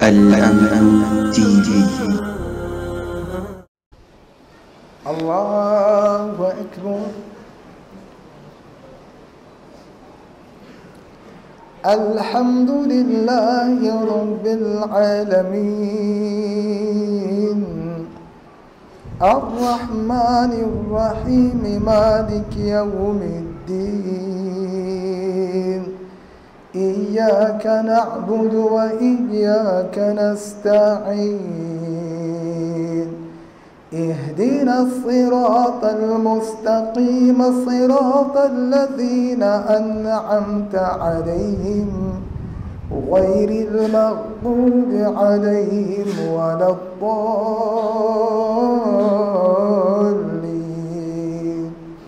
الأمل تي في. الله أكبر. الحمد لله رب العالمين، الرحمن الرحيم، مالك يوم الدين. إياك نعبد وإياك نستعين. اهدنا الصراط المستقيم، صراط الذين أنعمت عليهم غير المغضوب عليهم ولا الضالين.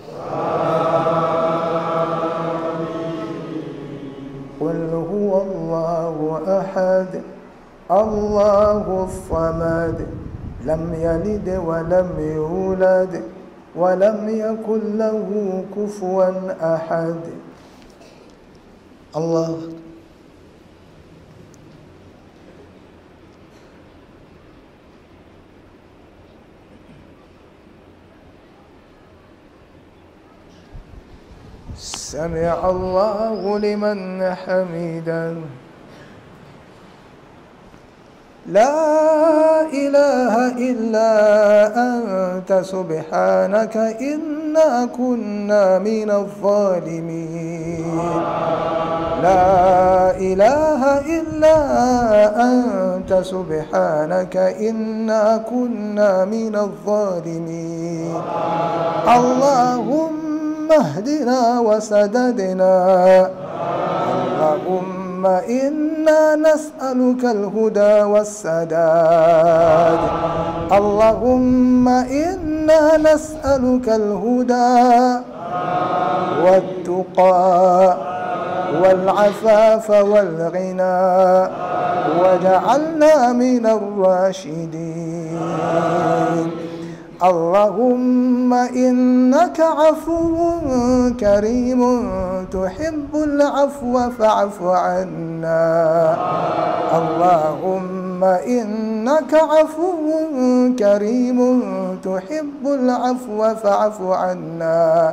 قل هو الله أحد، الله الصمد، لم يلد ولم يولد ولم يكن له كفوا أحد. الله. سمع الله لمن حمده. لا إله إلا أنت سبحانك إنا كنا من الظالمين. لا إله إلا أنت سبحانك إنا كنا من الظالمين. اللهم اهدنا وسددنا. اللهم إنا نسألك الهدى والسداد. اللهم إنا نسألك الهدى والتقى والعفاف والغنى، وجعلنا من الراشدين. اللهم إنك عفو كريم تحب العفو فاعف عنا. اللهم إنك عفو كريم تحب العفو فاعف عنا.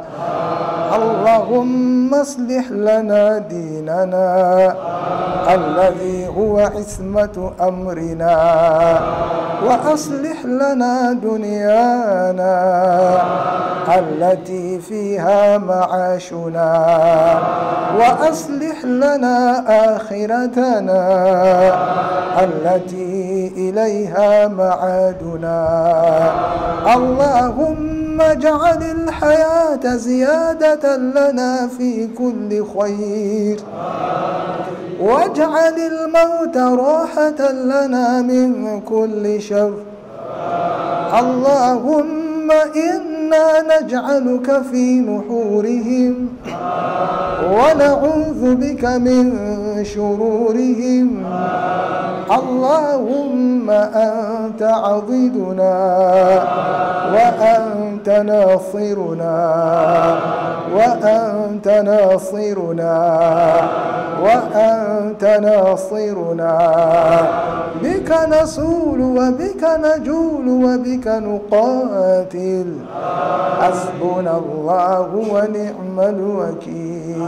اللهم اصلح لنا ديننا الذي هو عصمة أمرنا، وأصلح لنا دنيانا التي فيها معاشنا، وأصلح لنا آخرتنا التي إليها معادنا. اللهم اجعل الحياة زيادة لنا في كل خير، واجعل الموت راحة لنا من كل شر. اللهم إنا نجعلك في نحورهم ونعوذ بك من شرورهم. اللهم أنت عضدنا وأنت ناصرنا، وأنت ناصرنا، وأنت ناصرنا. بك نصول وبك نجول وبك نقاتل. حسبنا الله ونعم الوكيل.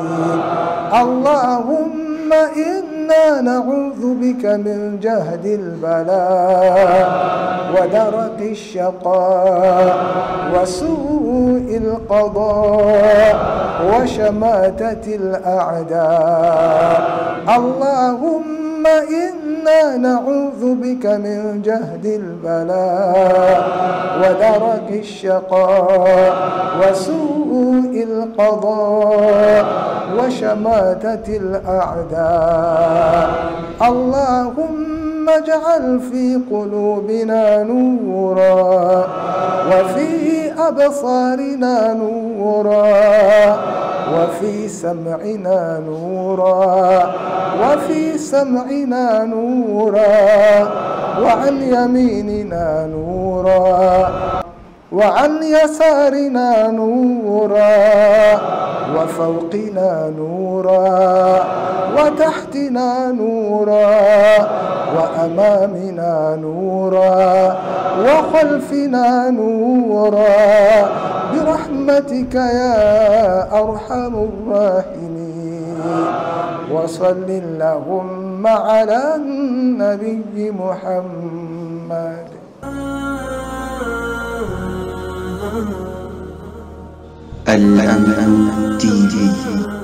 اللهم إنا نعوذ بك من جهد البلاء ودرك الشقاء وسوء القضاء وشماتة الأعداء. اللهم إنا نعوذ بك من جهد البلاء ودرك الشقاء وسوء القضاء وشماتة الأعداء. اللهم اجعل في قلوبنا نورا، وفي أبصارنا نورا، وفي سمعنا نورا، وفي سمعنا نورا، وعن يميننا نورا، وعن يسارنا نورا، وفوقنا نورا، وتحتنا نورا، وأمامنا نورا، وخلفنا نورا، برحمتك يا أرحم الراحمين. وصل اللهم على النبي محمد. الأمل TV.